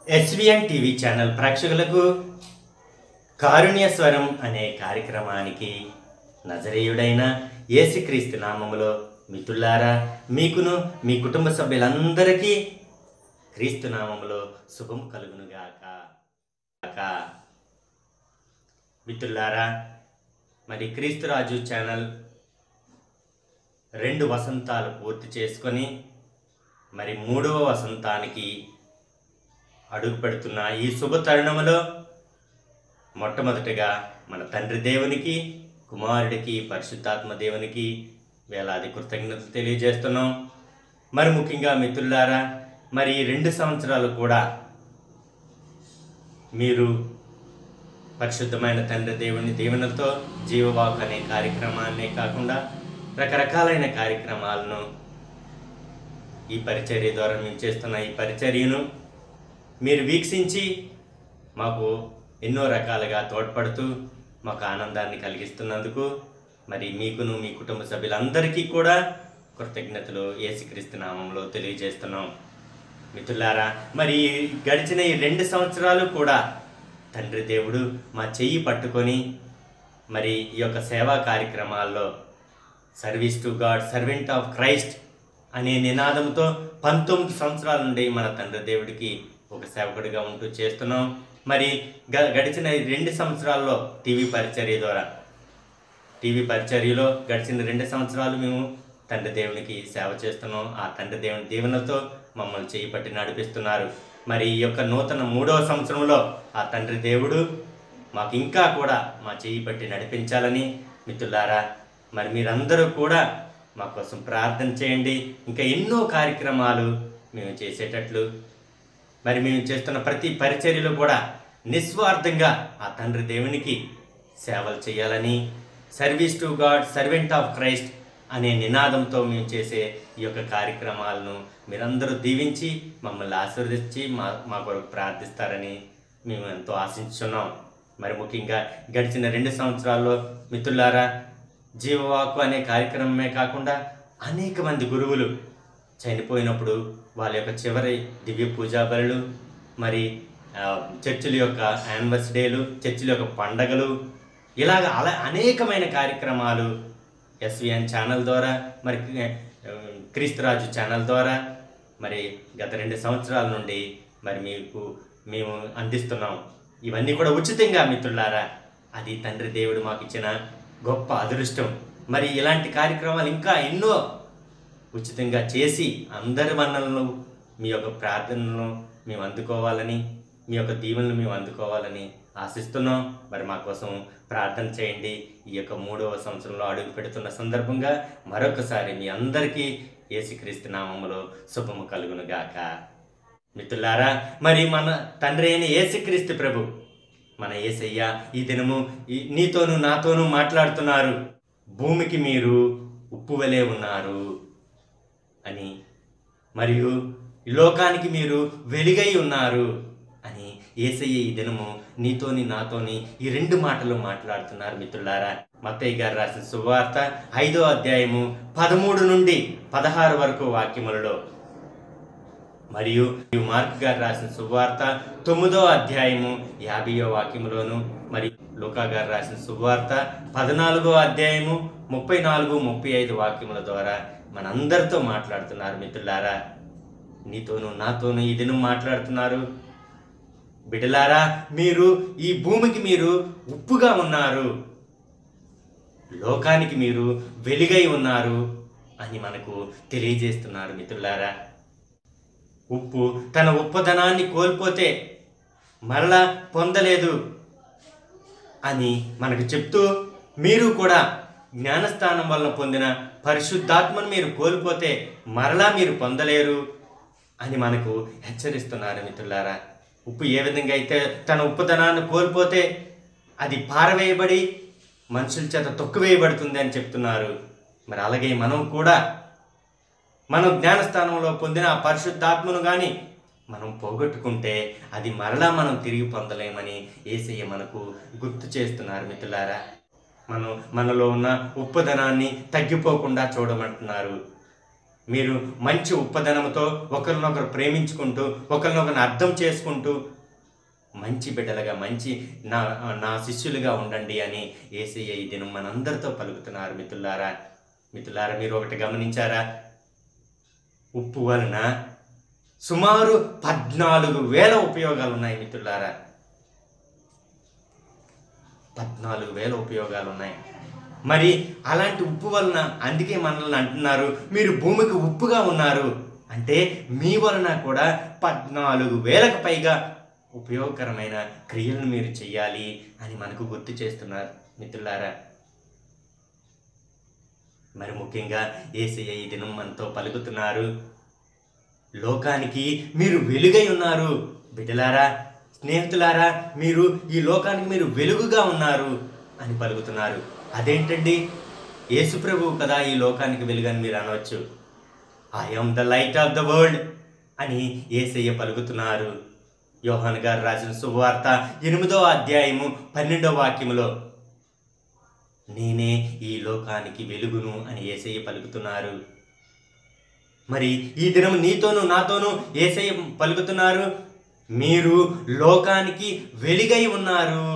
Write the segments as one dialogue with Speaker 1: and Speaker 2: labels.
Speaker 1: SVN TV channel ప్రేక్షకులకు కారుణ్య స్వరం అనే కార్యక్రమానికి నజరేయుడైన యేసుక్రీస్తు నామములో మిత్రులారా మీకును మీ కుటుంబ సభ్యులందరికీ క్రీస్తు నామములో శుభం కలుగునుగాక. మిత్రులారా, మరి క్రీస్తురాజు ఛానల్ 2 వసంతాలు పూర్తి చేసుకొని మరి 3వ వసంతానికి అడుగు పెడుతున్న ఈ శుభ తరుణములో మొట్టమొదటిగా మన తండ్రి దేవునికి, కుమారుడికి, పరిశుద్ధాత్మ దేవునికి వేలాది కృతజ్ఞతలు తెలియజేస్తున్నాం. మరి ముఖ్యంగా మిత్రులారా, మరి 2 సంవత్సరాలు కూడా మీరు పరిశుద్ధమైన తండ్రి దేవుని దీవెనలతో జీవవాక్ అనే కార్యక్రమాన్నే కాకుండా రకరకాలైన కార్యక్రమాలను ఈ పరిచర్య ద్వారా మేము చేస్తున్న ఈ పరిచర్యను మీరు వీక్షించి మాకు ఎన్నో రకాలుగా తోడ్పడుతూ మాకు ఆనందాన్ని కలిగిస్తున్నందుకు మరి మీకును మీ కుటుంబ సభ్యులందరికీ కూడా కృతజ్ఞతలు యేసుక్రీస్తు నామంలో తెలియజేస్తున్నాం. మిత్రులారా, మరి గడిచిన ఈ 2 సంవత్సరాలు కూడా తండ్రి దేవుడు మా చెయ్యి పట్టుకొని మరి ఈ యొక్క సేవా కార్యక్రమాల్లో service to God, servant of Christ అనే నినాదంతో 19 సంవత్సరాల నుండి మన తండ్రి దేవుడికి ఒక సేవకుడిగా ఉంటూ చేస్తున్నాం. మరి గడిచిన 2 సంవత్సరాల్లో టీవీ పరిచర్యలో గడిచిన 2 సంవత్సరాలు మేము తండ్రి దేవునికి సేవ చేస్తున్నాం. ఆ తండ్రి దేవుని దీవెనతో మమ్మల్ని చేయి పట్టి నడిపిస్తున్నారు. మరి ఈ యొక్క నూతన 3వ సంవత్సరంలో ఆ తండ్రి దేవుడు మాకు ఇంకా కూడా మా చేయి పట్టి నడిపించాలని మిత్రులారా, మరి మీరందరూ కూడా మా కోసం ప్రార్థన చేయండి. ఇంకా ఎన్నో కార్యక్రమాలు మేము చేసేటట్లు మరి మేము చేస్తున్న ప్రతి పరిచర్యలో కూడా నిస్వార్థంగా ఆ తండ్రి దేవునికి సేవలు చేయాలని, service to God, servant of Christ అనే నినాదంతో మేము చేసే ఈ యొక్క కార్యక్రమాలను మీరందరూ దీవించి మమ్మల్ని ఆశీర్వదించి మా కొరకు ప్రార్థిస్తారని మేము ఎంతో ఆశించున్నాం. మరి ముఖ్యంగా గడిచిన 2 సంవత్సరాల్లో మిత్రులారా, జీవవాక్కు అనే కార్యక్రమమే కాకుండా అనేక మంది గురువులు చనిపోయినప్పుడు వాళ్ళ యొక్క చివరి దివ్య పూజా బలులు, చర్చిల యొక్క యానివర్సరీలు, చర్చిల యొక్క పండగలు, ఇలాగ అనేకమైన కార్యక్రమాలు ఎస్విఎన్ ఛానల్ ద్వారా, మరి క్రీస్తురాజు ఛానల్ ద్వారా మరి గత 2 సంవత్సరాల నుండి మరి మేము అందిస్తున్నాం. ఇవన్నీ కూడా ఉచితంగా మిత్రులారా. అది తండ్రి దేవుడు మాకు ఇచ్చిన గొప్ప అదృష్టం. మరి ఇలాంటి కార్యక్రమాలు ఇంకా ఎన్నో ఉచితంగా చేసి అందరి మన్నలను, మీ యొక్క ప్రార్థనలను మేము అందుకోవాలని, మీ యొక్క దీవెనలు మేము అందుకోవాలని ఆశిస్తున్నాం. మరి మా కోసం ప్రార్థన చేయండి. ఈ యొక్క 3వ సంవత్సరంలో అడుగు పెడుతున్న సందర్భంగా మరొకసారి మీ అందరికీ యేసుక్రీస్తు నామములో శుభము కలుగునుగాక. మిత్రులారా, మరి మన తండ్రి అయిన యేసుక్రీస్తు ప్రభు, మన యేసయ్య ఈ దినము నీతోనూ నాతోనూ మాట్లాడుతున్నారు. భూమికి మీరు ఉప్పు వలె ఉన్నారు అని, మరియు లోకానికి మీరు వెలుగై ఉన్నారు అని యేసయ్య ఈ దినము నీతోని నాతోని ఈ 2 మాటలు మాట్లాడుతున్నారు. మిత్రులారా, మత్తయి గారు రాసిన సువార్త 5వ అధ్యాయము 13 నుండి 16 వరకు వాక్యములలో, మరియు మార్క్ గారు రాసిన సువార్త 9వ అధ్యాయము 50వ వాక్యములోను, మరి లూకా గారు రాసిన సువార్త 14వ అధ్యాయము 34, 35 వాక్యముల ద్వారా మనందరితో మాట్లాడుతున్నారు. మిత్రులారా, నీతోనూ నాతోనూ ఈ దినం మాట్లాడుతున్నారు. బిడ్డలారా, మీరు ఈ భూమికి మీరు ఉప్పుగా ఉన్నారు, లోకానికి మీరు వెలుగై ఉన్నారు అని మనకు తెలియజేస్తున్నారు. మిత్రులారా, ఉప్పు తన ఉప్పదనాన్ని కోల్పోతే మరలా పొందలేదు అని మనకు చెప్తూ, మీరు కూడా జ్ఞానస్థానం వలన పొందిన పరిశుద్ధాత్మను మీరు కోల్పోతే మరలా మీరు పొందలేరు అని మనకు హెచ్చరిస్తున్నారు. మిత్రులారా, ఉప్పు ఏ విధంగా అయితే తన ఉప్పుదనాన్ని కోల్పోతే అది పారవేయబడి మనుషుల చేత తొక్కువేయబడుతుంది అని చెప్తున్నారు. మరి అలాగే మనం కూడా మనం జ్ఞానస్థానంలో పొందిన ఆ పరిశుద్ధాత్మను కానీ మనం పోగొట్టుకుంటే అది మరలా మనం తిరిగి పొందలేమని యేసయ్య మనకు గుర్తు చేస్తున్నారు. మిత్రులారా, మనలో ఉన్న ఉప్పుదనాన్ని తగ్గిపోకుండా చూడమంటున్నారు. మీరు మంచి ఉప్పదనంతో ఒకరినొకరు ప్రేమించుకుంటూ ఒకరినొకరిని అర్థం చేసుకుంటూ మంచి బిడ్డలుగా మంచి నా నా శిష్యులుగా ఉండండి అని యేసయ్య ఈ దినం మనందరితో పలుకుతున్నారు. మిత్రులారా మీరు ఒకటి గమనించారా? ఉప్పు వలన సుమారు 14,000 ఉపయోగాలు ఉన్నాయి మిత్రులారా. 14,000 ఉపయోగాలు ఉన్నాయి. మరి అలాంటి ఉప్పు వలన అందుకే మనల్ని అంటున్నారు, మీరు భూమికి ఉప్పుగా ఉన్నారు అంటే మీ వలన కూడా 14,000కు పైగా ఉపయోగకరమైన క్రియలను మీరు చెయ్యాలి అని మనకు గుర్తు చేస్తున్నారు మిత్రులారా. మరి ముఖ్యంగా యేసయ్య ఈ దినం మనతో పలుకుతున్నారు, లోకానికి మీరు వెలుగై ఉన్నారు. బిడ్డలారా, స్నేహితులారా, మీరు ఈ లోకానికి మీరు వెలుగుగా ఉన్నారు అని పలుకుతున్నారు. అదేంటండి? యేసు ప్రభువు కదా ఈ లోకానికి వెలుగని మీరు అనవచ్చు. I am the light of the world అని యేసయ్య పలుకుతున్నారు. యోహాను గారు రాసిన శుభవార్త 8వ అధ్యాయము 12వ వాక్యములో నేనే ఈ లోకానికి వెలుగును అని యేసయ్య పలుకుతున్నారు. మరి ఈ దినం నీతోనూ నాతోనూ యేసయ్య పలుకుతున్నారు, మీరు లోకానికి వెలుగై ఉన్నారు.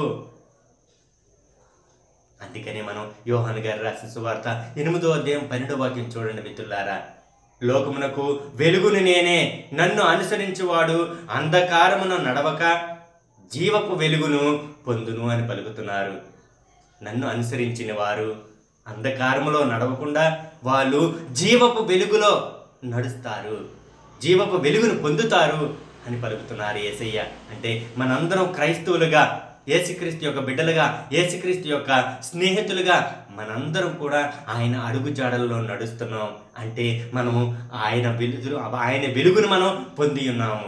Speaker 1: అందుకనే మనం యోహాను గారు రాసిన సువార్త 8వ అధ్యాయం 12వ వాక్యం చూడండి మిత్రులారా. లోకమునకు వెలుగును నేనే, నన్ను అనుసరించువాడు అంధకారమున నడవక జీవపు వెలుగును పొందును అని పలుకుతున్నారు. నన్ను అనుసరించిన వారు అంధకారములో నడవకుండా వాళ్ళు జీవపు వెలుగులో నడుస్తారు, జీవపు వెలుగును పొందుతారు అని పలుకుతున్నారు యేసయ్య. అంటే మనందరం క్రైస్తవులుగా, యేసుక్రీస్తు యొక్క బిడ్డలుగా, యేసుక్రీస్తు యొక్క స్నేహితులుగా మనందరం కూడా ఆయన అడుగుజాడల్లో నడుస్తున్నాం. అంటే మనము ఆయన వెలుగును మనం పొంది ఉన్నాము.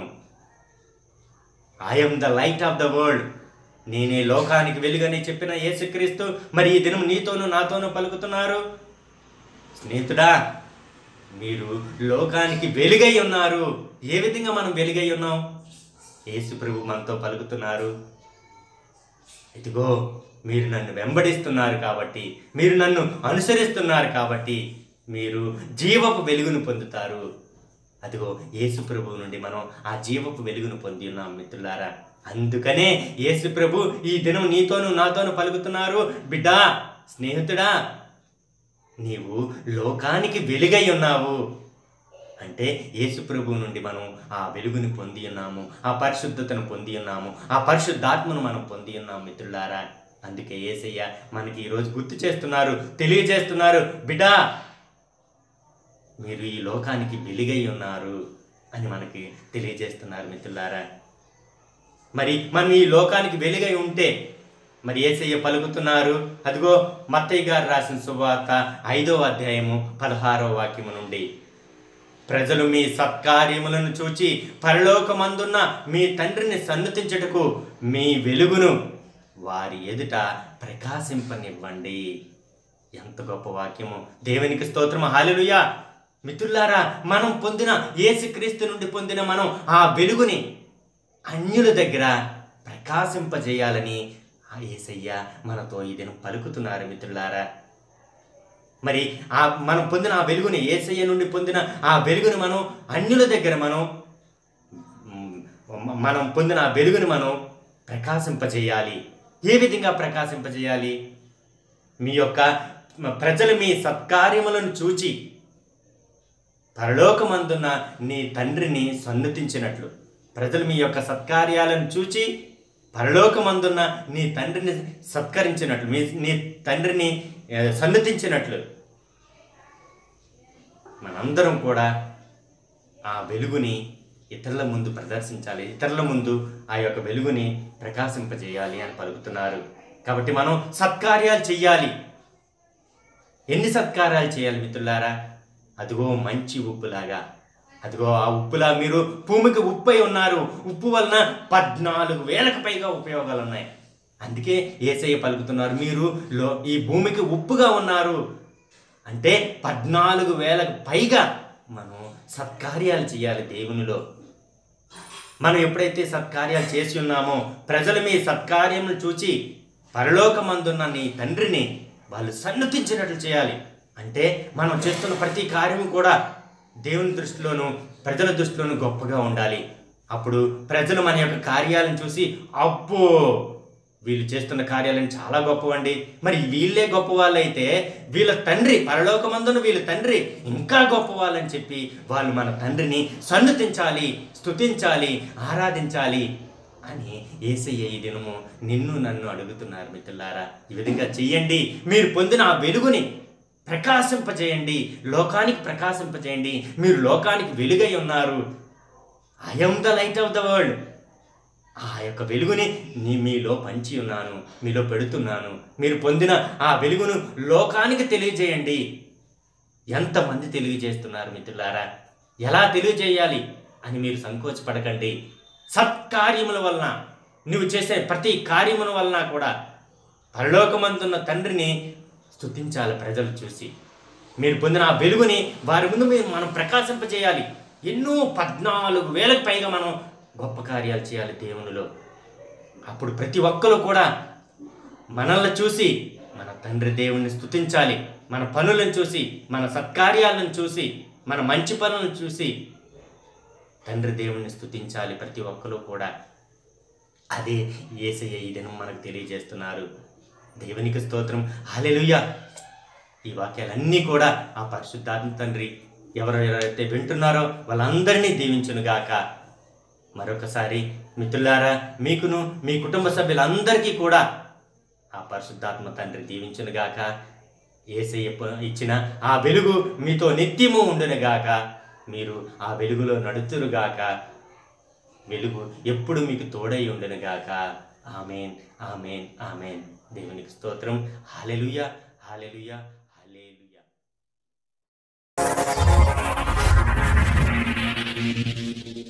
Speaker 1: I am the light of the world, నేనే లోకానికి వెలుగని చెప్పిన యేసుక్రీస్తు మరి ఈ దినం నీతోనూ నాతోనూ పలుకుతున్నారు, స్నేహితుడా మీరు లోకానికి వెలుగై ఉన్నారు. ఏ విధంగా మనం వెలుగై ఉన్నాం? యేసు ప్రభు మనతో పలుకుతున్నారు, ఇదిగో మీరు నన్ను వెంబడిస్తున్నారు కాబట్టి, మీరు నన్ను అనుసరిస్తున్నారు కాబట్టి మీరు జీవపు వెలుగును పొందుతారు. అదిగో యేసు ప్రభు నుండి మనం ఆ జీవపు వెలుగును పొంది ఉన్నాం మిత్రులారా. అందుకనే యేసు ప్రభు ఈ దినం నీతోనూ నాతోనూ పలుకుతున్నారు, బిడ్డా, స్నేహితుడా, నీవు లోకానికి వెలుగై ఉన్నావు. అంటే యేసు ప్రభు నుండి మనం ఆ వెలుగుని పొంది ఉన్నాము, ఆ పరిశుద్ధతను పొంది ఉన్నాము, ఆ పరిశుద్ధాత్మను మనం పొంది ఉన్నాము మిత్రులారా. అందుకే యేసయ్య మనకి ఈరోజు గుర్తు చేస్తున్నారు, తెలియజేస్తున్నారు, బిడ్డా మీరు ఈ లోకానికి వెలుగై ఉన్నారు అని మనకి తెలియజేస్తున్నారు మిత్రులారా. మరి మనం ఈ లోకానికి వెలుగై ఉంటే మరి యేసయ్య పలుకుతున్నారు, అదిగో మత్తయి గారు రాసిన శుభవార్త 5వ అధ్యాయము 16వ వాక్యము నుండి, ప్రజలు మీ సత్కార్యములను చూచి పరలోకమందున్న మీ తండ్రిని సన్నుతించుటకు మీ వెలుగును వారి ఎదుట ప్రకాశింపనివ్వండి. ఎంత గొప్ప వాక్యము! దేవునికి స్తోత్రం, హల్లెలూయా. మిత్రులారా, మనం పొందిన యేసుక్రీస్తు నుండి పొందిన మనం ఆ వెలుగుని అన్యుల దగ్గర ప్రకాశింపజేయాలని ఆ యేసయ్య మనతో ఈ దినం పలుకుతున్నారు మిత్రులారా. మరి మనం పొందిన ఆ వెలుగుని, యేసయ్య నుండి పొందిన ఆ వెలుగుని మనం అన్యుల దగ్గర మనం పొందిన ఆ వెలుగుని మనం ప్రకాశింపజేయాలి. ఏ విధంగా ప్రకాశింపజేయాలి? మీ యొక్క ప్రజలు మీ సత్కార్యములను చూచి పరలోకమందున్న నీ తండ్రిని సన్నుతించినట్లు, ప్రజలు మీ యొక్క సత్కార్యాలను చూచి పరలోకమందున్న నీ తండ్రిని సత్కరించినట్లు, నీ తండ్రిని సన్నుతించినట్లు మనందరం కూడా ఆ వెలుగుని ఇతరుల ముందు ప్రదర్శించాలి, ఇతరుల ముందు ఆ యొక్క వెలుగుని ప్రకాశింపజేయాలి అని పలుకుతున్నారు. కాబట్టి మనం సత్కార్యాలు చెయ్యాలి. ఎన్ని సత్కార్యాలు చేయాలి మిత్రులారా? అదిగో మంచి ఉప్పులాగా, అదిగో ఆ ఉప్పులా మీరు భూమికి ఉప్పై ఉన్నారు. ఉప్పు వలన 14,000కు పైగా ఉపయోగాలు ఉన్నాయి. అందుకే యేసయ్య పలుకుతున్నారు, మీరు ఈ భూమికి ఉప్పుగా ఉన్నారు. అంటే 14,000కు పైగా మనం సత్కార్యాలు చేయాలి దేవునిలో. మనం ఎప్పుడైతే సత్కార్యాలు చేసి ఉన్నామో, ప్రజలు మీ సత్కార్యములు చూచి పరలోకమందున్న నీ తండ్రిని వాళ్ళు సన్నుతించినట్లు చేయాలి. అంటే మనం చేస్తున్న ప్రతి కార్యము కూడా దేవుని దృష్టిలోనూ ప్రజల దృష్టిలోనూ గొప్పగా ఉండాలి. అప్పుడు ప్రజలు మన యొక్క కార్యాలను చూసి, అబ్బో వీళ్ళు చేస్తున్న కార్యాలను చాలా గొప్పవండి, మరి వీళ్ళే గొప్ప వాళ్ళైతే వీళ్ళ తండ్రి పరలోకమందున వీళ్ళ తండ్రి ఇంకా గొప్ప వాళ్ళని చెప్పి వాళ్ళు మన తండ్రిని సన్నుతించాలి, స్తుతించాలి, ఆరాధించాలి అని యేసయ్య ఈ దినము నిన్ను నన్ను అడుగుతున్నారు. మిత్రులారా, ఈ విధంగా చెయ్యండి. మీరు పొందిన ఆ వెలుగుని ప్రకాశింపజేయండి, లోకానికి ప్రకాశింపజేయండి. మీరు లోకానికి వెలుగై ఉన్నారు. I am the light of the world. ఆ యొక్క వెలుగుని మీలో పంచి ఉన్నాను, మీలో పెడుతున్నాను. మీరు పొందిన ఆ వెలుగును లోకానికి తెలియజేయండి. ఎంతమంది తెలియజేస్తున్నారు మిత్రులారా? ఎలా తెలియజేయాలి అని మీరు సంకోచపడకండి. సత్కార్యముల వలన, నువ్వు చేసే ప్రతి కార్యముల వలన కూడా పరలోకమందున్న తండ్రిని స్తుతించాలి ప్రజలు చూసి. మీరు పొందిన ఆ వెలుగుని వారి ముందు మనం ప్రకాశింపజేయాలి. ఎన్నో 14,000కు పైగా మనం గొప్ప కార్యాలు చేయాలి దేవునిలో. అప్పుడు ప్రతి ఒక్కరు కూడా మనల్ని చూసి మన తండ్రి దేవుణ్ణి స్తుతించాలి. మన పనులను చూసి, మన సత్కార్యాలను చూసి, మన మంచి పనులను చూసి తండ్రి దేవుణ్ణి స్తుతించాలి ప్రతి ఒక్కరు కూడా. అదే యేసయ్య ఈ దినం మనకు తెలియజేస్తున్నారు. దేవునికి స్తోత్రం, హల్లెలూయా. ఈ వాక్యాలన్నీ కూడా ఆ పరిశుద్ధాత్మ తండ్రి ఎవరైతే వింటున్నారో వాళ్ళందరినీ దీవించునుగాక. మరొకసారి మిత్రులారా, మీకును మీ కుటుంబ సభ్యులందరికీ కూడా ఆ పరిశుద్ధాత్మ తండ్రి దీవించునుగాక. యేసయ్య ఇచ్చిన ఆ వెలుగు మీతో నిత్యము ఉండునుగాక. మీరు ఆ వెలుగులో నడుతురుగాక. వెలుగు ఎప్పుడు మీకు తోడై ఉండునుగాక. ఆమేన్, ఆమేన్, ఆమేన్. దేవునికి స్తోత్రం, హల్లెలూయా, హల్లెలూయా, హల్లెలూయా.